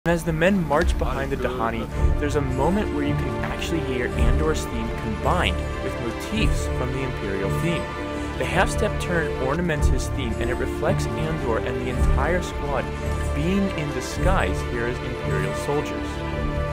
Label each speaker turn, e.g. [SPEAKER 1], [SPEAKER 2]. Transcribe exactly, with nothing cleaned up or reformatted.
[SPEAKER 1] And as the men march behind the Dahani, there's a moment where you can actually hear Andor's theme combined with motifs from the Imperial theme. The half-step turn ornaments his theme, and it reflects Andor and the entire squad being in disguise here as Imperial soldiers.